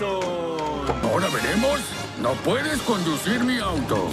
Simpson. Ahora veremos. No puedes conducir mi auto.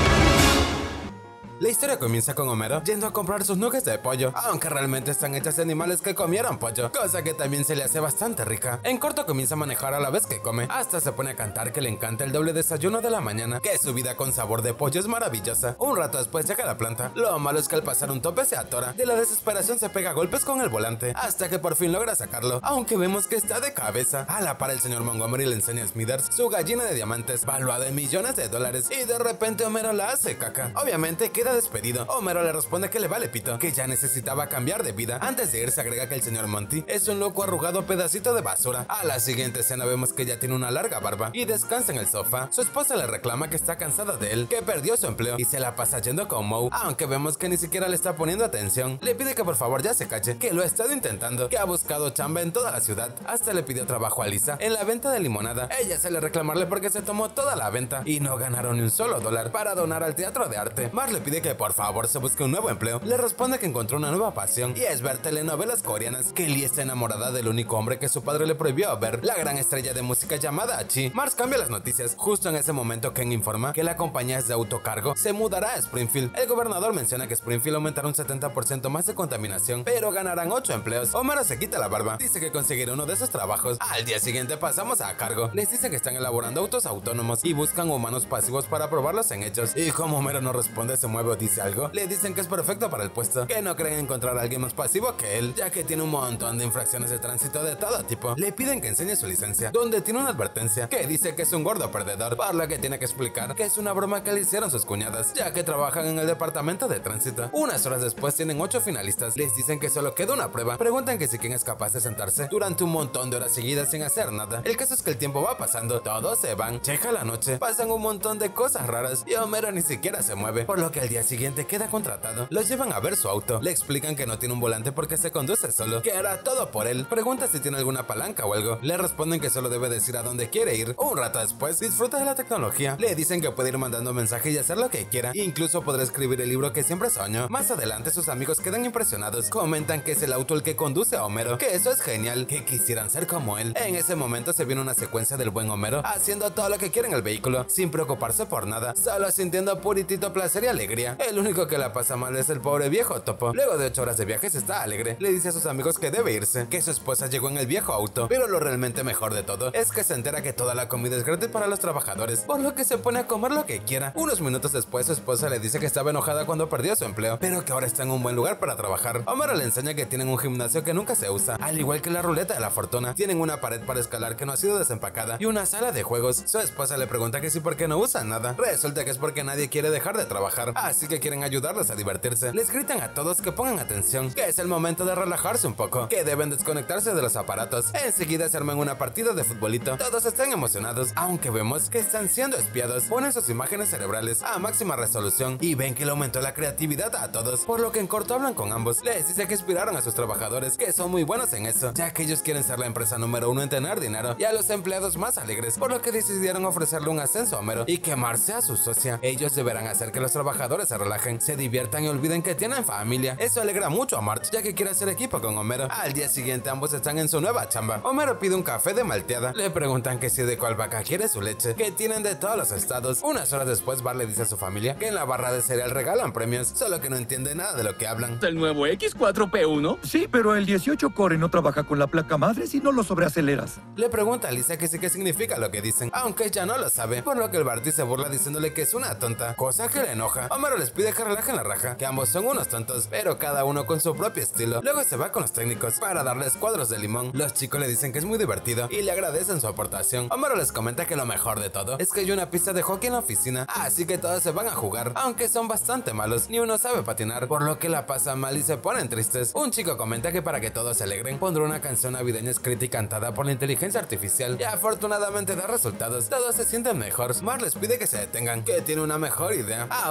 La historia comienza con Homero yendo a comprar sus nuggets de pollo, aunque realmente están hechas de animales que comieron pollo, cosa que también se le hace bastante rica. En corto comienza a manejar a la vez que come, hasta se pone a cantar que le encanta el doble desayuno de la mañana, que su vida con sabor de pollo es maravillosa. Un rato después llega a la planta. Lo malo es que al pasar un tope se atora. De la desesperación se pega a golpes con el volante, hasta que por fin logra sacarlo, aunque vemos que está de cabeza. A la par el señor Montgomery le enseña a Smithers su gallina de diamantes, valuada en millones de dólares, y de repente Homero la hace caca. Obviamente queda despedido. Homero le responde que le vale pito, que ya necesitaba cambiar de vida. Antes de irse agrega que el señor Monty es un loco arrugado pedacito de basura. A la siguiente escena vemos que ya tiene una larga barba y descansa en el sofá. Su esposa le reclama que está cansada de él, que perdió su empleo y se la pasa yendo con Moe, aunque vemos que ni siquiera le está poniendo atención. Le pide que por favor ya se cache, que lo ha estado intentando, que ha buscado chamba en toda la ciudad. Hasta le pidió trabajo a Lisa en la venta de limonada. Ella sale reclamarle porque se tomó toda la venta y no ganaron ni un solo dólar para donar al teatro de arte. Marge le pide que por favor se busque un nuevo empleo. Le responde que encontró una nueva pasión y es ver telenovelas coreanas, que Lee está enamorada del único hombre que su padre le prohibió ver, la gran estrella de música llamada Chi. Marge cambia las noticias. Justo en ese momento Ken informa que la compañía de autocargo se mudará a Springfield. El gobernador menciona que Springfield aumentará un 70% más de contaminación, pero ganarán 8 empleos. Homero se quita la barba, dice que conseguirá uno de esos trabajos. Al día siguiente pasamos a cargo. Les dice que están elaborando autos autónomos y buscan humanos pasivos para probarlos en hechos, y como Homero no responde, se mueve o dice algo, le dicen que es perfecto para el puesto, que no creen encontrar a alguien más pasivo que él, ya que tiene un montón de infracciones de tránsito de todo tipo. Le piden que enseñe su licencia, donde tiene una advertencia que dice que es un gordo perdedor, por lo que tiene que explicar que es una broma que le hicieron sus cuñadas, ya que trabajan en el departamento de tránsito. Unas horas después tienen 8 finalistas. Les dicen que solo queda una prueba. Preguntan que si quién es capaz de sentarse durante un montón de horas seguidas sin hacer nada. El caso es que el tiempo va pasando, todos se van, llega la noche, pasan un montón de cosas raras y Homero ni siquiera se mueve, por lo que al día siguiente queda contratado. Los llevan a ver su auto, le explican que no tiene un volante porque se conduce solo, que hará todo por él. Pregunta si tiene alguna palanca o algo. Le responden que solo debe decir a dónde quiere ir. Un rato después, disfruta de la tecnología. Le dicen que puede ir mandando mensajes y hacer lo que quiera, incluso podrá escribir el libro que siempre soñó. Más adelante sus amigos quedan impresionados, comentan que es el auto el que conduce a Homero, que eso es genial, que quisieran ser como él. En ese momento se viene una secuencia del buen Homero haciendo todo lo que quiere en el vehículo, sin preocuparse por nada, solo sintiendo puritito placer y alegría. El único que la pasa mal es el pobre viejo topo. Luego de 8 horas de viajes está alegre, le dice a sus amigos que debe irse, que su esposa llegó en el viejo auto, pero lo realmente mejor de todo es que se entera que toda la comida es gratis para los trabajadores, por lo que se pone a comer lo que quiera. Unos minutos después su esposa le dice que estaba enojada cuando perdió su empleo, pero que ahora está en un buen lugar para trabajar. Homero le enseña que tienen un gimnasio que nunca se usa, al igual que la ruleta de la fortuna. Tienen una pared para escalar que no ha sido desempacada y una sala de juegos. Su esposa le pregunta que si por qué no usan nada. Resulta que es porque nadie quiere dejar de trabajar, así que quieren ayudarles a divertirse. Les gritan a todos que pongan atención, que es el momento de relajarse un poco, que deben desconectarse de los aparatos. Enseguida se arman una partida de futbolito. Todos están emocionados, aunque vemos que están siendo espiados. Ponen sus imágenes cerebrales a máxima resolución y ven que le aumentó la creatividad a todos, por lo que en corto hablan con ambos. Les dice que inspiraron a sus trabajadores, que son muy buenos en eso, ya que ellos quieren ser la empresa número 1 en tener dinero, y a los empleados más alegres, por lo que decidieron ofrecerle un ascenso a Homero y que Marge sea su socia. Ellos deberán hacer que los trabajadores se relajen, se diviertan y olviden que tienen familia. Eso alegra mucho a Marge, ya que quiere hacer equipo con Homero. Al día siguiente ambos están en su nueva chamba. Homero pide un café de malteada. Le preguntan que si de cuál vaca quiere su leche, que tienen de todos los estados. Unas horas después Bart le dice a su familia que en la barra de cereal regalan premios, solo que no entiende nada de lo que hablan. ¿El nuevo X4P1? Sí, pero el 18 Core no trabaja con la placa madre si no lo sobreaceleras. Le pregunta a Lisa que sí, qué significa lo que dicen, aunque ella no lo sabe, por lo que el Barty se burla diciéndole que es una tonta, cosa que le enoja. Homero les pide que relajen la raja, que ambos son unos tontos, pero cada uno con su propio estilo. Luego se va con los técnicos para darles cuadros de limón. Los chicos le dicen que es muy divertido y le agradecen su aportación. Homero les comenta que lo mejor de todo es que hay una pista de hockey en la oficina, así que todos se van a jugar, aunque son bastante malos, ni uno sabe patinar, por lo que la pasan mal y se ponen tristes. Un chico comenta que para que todos se alegren pondrá una canción navideña escrita y cantada por la inteligencia artificial, y afortunadamente da resultados. Todos se sienten mejor. Marge les pide que se detengan, que tiene una mejor idea. Ahora sí se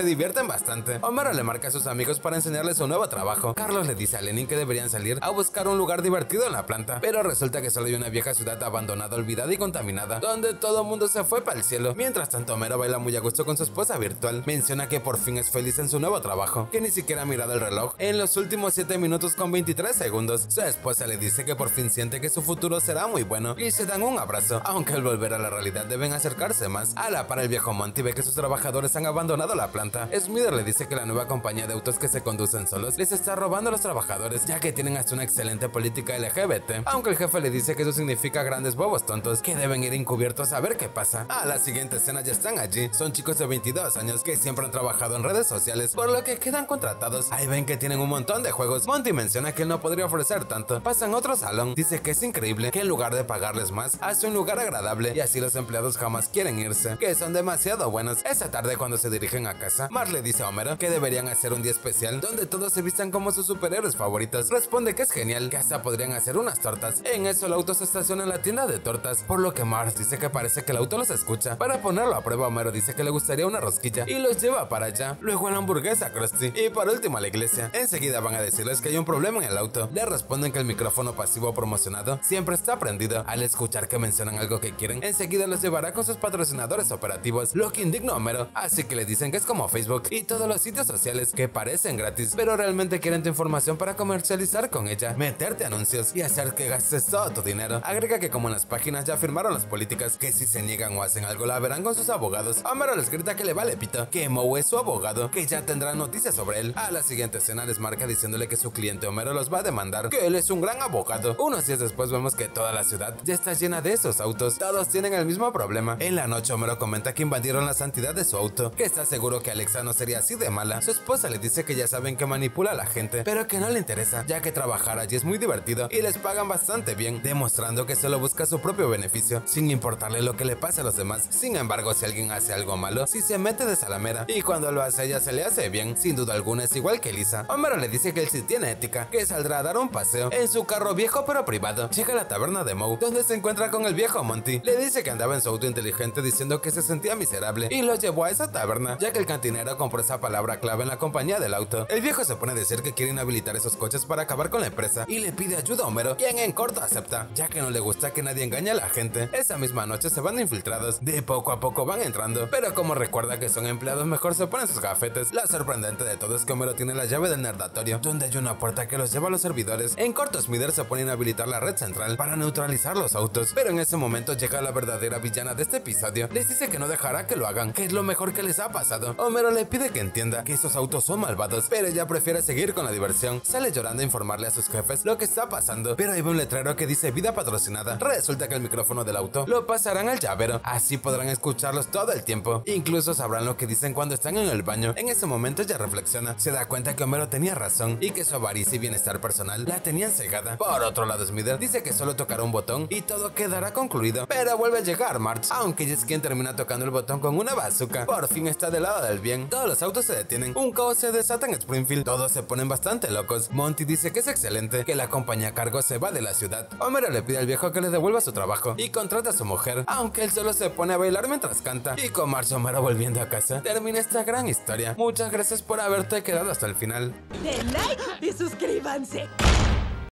se divierten bastante. Homero le marca a sus amigos para enseñarles su nuevo trabajo. Carlos le dice a Lenin que deberían salir a buscar un lugar divertido en la planta, pero resulta que solo hay una vieja ciudad abandonada, olvidada y contaminada, donde todo el mundo se fue para el cielo. Mientras tanto, Homero baila muy a gusto con su esposa virtual. Menciona que por fin es feliz en su nuevo trabajo, que ni siquiera ha mirado el reloj en los últimos 7 minutos con 23 segundos. Su esposa le dice que por fin siente que su futuro será muy bueno y se dan un abrazo, aunque al volver a la realidad deben acercarse más. A la par, el viejo Monty ve que sus trabajadores han abandonado la planta. Smithers le dice que la nueva compañía de autos que se conducen solos les está robando a los trabajadores, ya que tienen hasta una excelente política LGBT, aunque el jefe le dice que eso significa grandes bobos tontos que deben ir encubiertos a ver qué pasa. A la siguiente escena ya están allí. Son chicos de 22 años que siempre han trabajado en redes sociales, por lo que quedan contratados. Ahí ven que tienen un montón de juegos. Monty menciona que él no podría ofrecer tanto. Pasan a otro salón. Dice que es increíble que en lugar de pagarles más, hace un lugar agradable y así los empleados jamás quieren irse, que son demasiado buenos. Esa tarde, cuando se dirigen a casa, Marge le dice a Homero que deberían hacer un día especial donde todos se vistan como sus superhéroes favoritos. Responde que es genial, que hasta podrían hacer unas tortas. En eso el auto se estaciona en la tienda de tortas, por lo que Marge dice que parece que el auto los escucha. Para ponerlo a prueba, Homero dice que le gustaría una rosquilla y los lleva para allá. Luego a la hamburguesa Krusty y por último a la iglesia. Enseguida van a decirles que hay un problema en el auto. Le responden que el micrófono pasivo promocionado siempre está prendido. Al escuchar que mencionan algo que quieren, enseguida los llevará con sus patrocinadores operativos, lo que indigna a Homero, así que le dicen que es como Facebook y todos los sitios sociales que parecen gratis, pero realmente quieren tu información para comercializar con ella, meterte anuncios y hacer que gastes todo tu dinero. Agrega que como en las páginas ya firmaron las políticas, que si se niegan o hacen algo la verán con sus abogados. Homero les grita que le vale pito, que Moe es su abogado, que ya tendrán noticias sobre él. A la siguiente escena les marca diciéndole que su cliente Homero los va a demandar, que él es un gran abogado. Unos días después vemos que toda la ciudad ya está llena de esos autos, todos tienen el mismo problema. En la noche Homero comenta que invadieron la santidad de su auto, que está seguro que Alexa no sería así de mala. Su esposa le dice que ya saben que manipula a la gente, pero que no le interesa, ya que trabajar allí es muy divertido y les pagan bastante bien, demostrando que solo busca su propio beneficio, sin importarle lo que le pase a los demás. Sin embargo, si alguien hace algo malo, si se mete de salamera, y cuando lo hace ella se le hace bien, sin duda alguna es igual que Lisa. Homero le dice que él sí tiene ética, que saldrá a dar un paseo en su carro viejo pero privado. Llega a la taberna de Moe, donde se encuentra con el viejo Monty. Le dice que andaba en su auto inteligente diciendo que se sentía miserable y lo llevó a esa taberna, ya que el cantinero compró esa palabra clave en la compañía del auto. El viejo se pone a decir que quiere inhabilitar esos coches para acabar con la empresa y le pide ayuda a Homero, quien en corto acepta, ya que no le gusta que nadie engañe a la gente. Esa misma noche se van infiltrados, de poco a poco van entrando, pero como recuerda que son empleados, mejor se ponen sus gafetes. La sorprendente de todo es que Homero tiene la llave del nerdatorio, donde hay una puerta que los lleva a los servidores. En corto, Smithers se pone a inhabilitar la red central para neutralizar los autos, pero en ese momento llega la verdadera villana de este episodio. Les dice que no dejará que lo hagan, que es lo mejor que les ha pasado. Homero le pide que entienda que esos autos son malvados, pero ella prefiere seguir con la diversión. Sale llorando a informarle a sus jefes lo que está pasando, pero ahí ve un letrero que dice vida patrocinada. Resulta que el micrófono del auto lo pasarán al llavero, así podrán escucharlos todo el tiempo. Incluso sabrán lo que dicen cuando están en el baño. En ese momento ella reflexiona, se da cuenta que Homero tenía razón y que su avaricia y bienestar personal la tenían cegada. Por otro lado, Smithers dice que solo tocará un botón y todo quedará concluido, pero vuelve a llegar Marge, aunque ella es quien termina tocando el botón con una bazooka. Por fin está del lado del bien. Todos los autos se detienen, un caos se desata en Springfield, todos se ponen bastante locos. Monty dice que es excelente, que la compañía a cargo se va de la ciudad. Homero le pide al viejo que le devuelva su trabajo y contrata a su mujer, aunque él solo se pone a bailar mientras canta. Y con Marge Homero volviendo a casa, termina esta gran historia. Muchas gracias por haberte quedado hasta el final. Den like y suscríbanse.